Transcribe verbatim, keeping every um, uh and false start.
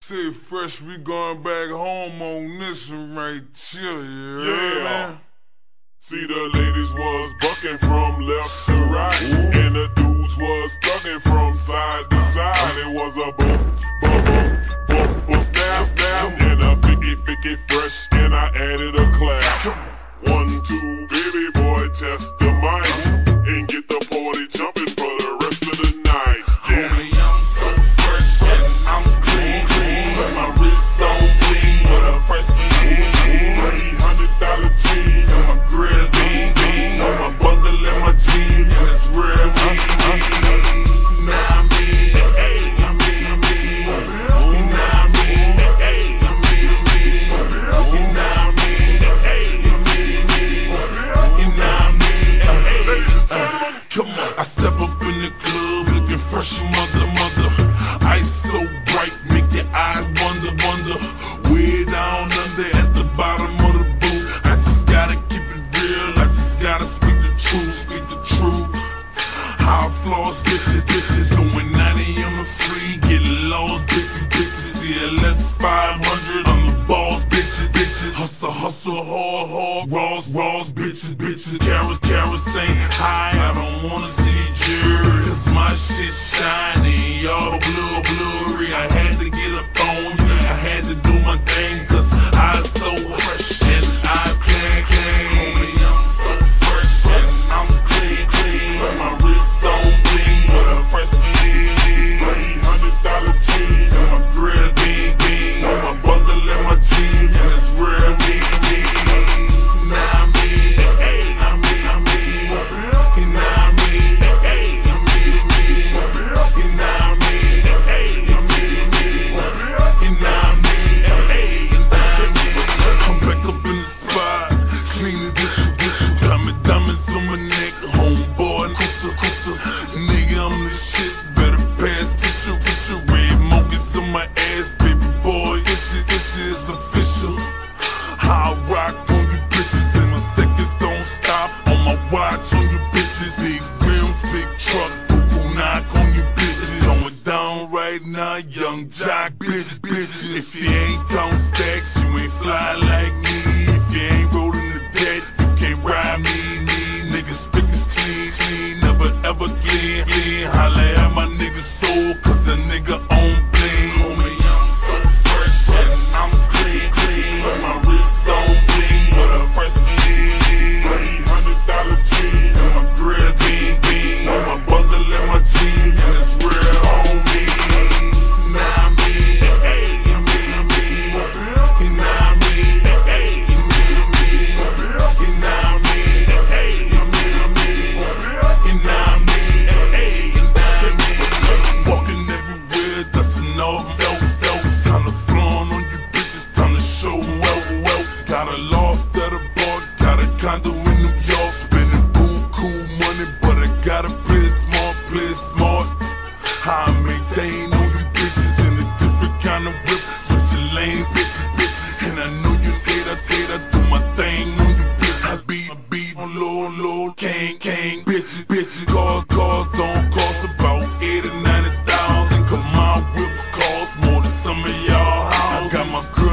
Say fresh, we going back home on this one right here, yeah. Yeah. Man? See, the ladies was bucking from left to right, Ooh. And the dudes was thugging from side to side. It was a boom, boom, boom, boom, boom, snap, snap, and a picky, picky fresh, and I added a clap. One, two, baby boy, test the mic, and get the party jumping for the rest of the night. Yeah. Homie, I'm so fresh and I'm clean, clean. Put my wrist on clean with a fresh lean, three hundred dollar jeans, and my grill bean, bean. On my bundle and my jeans, and it's real mean, mean. Nah, I mean, hey, I mean, I mean. Nah, I mean, hey, I mean, I mean. Nah, I mean, hey, I mean, I mean. Nah, I mean, hey. Come on, I step up in the club looking fresh, mother, mother. Ice so bright, make your eyes wonder, wonder. Way down under at the bottom of the boot. I just gotta keep it real, I just gotta speak the truth, speak the truth. How I floss bitches, bitches. Going ninety on the free, get lost, bitches, bitches. Yeah, less five hundred on the balls, bitches, bitches. Hustle, hustle, hard, hard, raws, raws, bitches, bitches. Carrots, carrots ain't high, I don't wanna see yours. Cause my shit shiny, y'all blue, blurry. I had to get up on you, I had to do my thing. Cause I so fresh and I clean, clean. Homie, I'm so fresh and I'm clean, clean. Put my wrist on bling with a fresh lean, three hundred dollar jeans, and my grill bean, bean. On my bundle and my jeans, and it's real mean, mean. Nah, I mean, hey, I mean, I mean. Nah, I mean, hey, I mean, I mean. Nah, I mean, hey, I mean, I mean. Nah, I mean, hey, I mean. I'm back up in the spot, clean the dishes, dishes. Diamond, diamonds on my neck, homeboy, crystal, crystal. Nigga, I'm the shit, better pass tissue, tissue. Red mochas on my ass, baby boy. This shit, this shit is official. I rock on you bitches, and my seconds don't stop. On my watch on you bitches, big rims, big truck, boo knock on you bitches. Going down right now, young jock, bitches, bitches. If you ain't count stacks, you ain't fly like me. If you ain't rolling the dead, you can't ride me, me. Niggas pick is clean, clean, never ever clean, clean. Holla at my nigga soul, cause a nigga on bling. Homie, I'm so fresh and I'm clean, clean. Put my wrist on bling with a fresh lean, three hundred dollar jeans, and my grill bean, bean. On my bundle and my jeans, and it's real on me. Nah, I mean, hey, I mean, I mean. Nah, I mean, hey, I mean, I mean. Nah, I mean, hey, I mean, I mean. Nah, I mean, hey, I mean. Walking everywhere, dusting off, self, self. Time to flaunt on you bitches, time to show well, well. Got a loft at a bar, got a condo in New York. Spending boo cool money, but I gotta play smart, play smart. How I maintain all you bitches in a different kind of whip. Switching lanes, bitches, bitches. And I know you hate, I hate, I do my thing on you bitches. I beat, I beat on low, low, king, king. Bitches, bitches, cars, cars don't cost about eighty, ninety thousand. Cause my whips cost more than some of y'all houses. I got my girl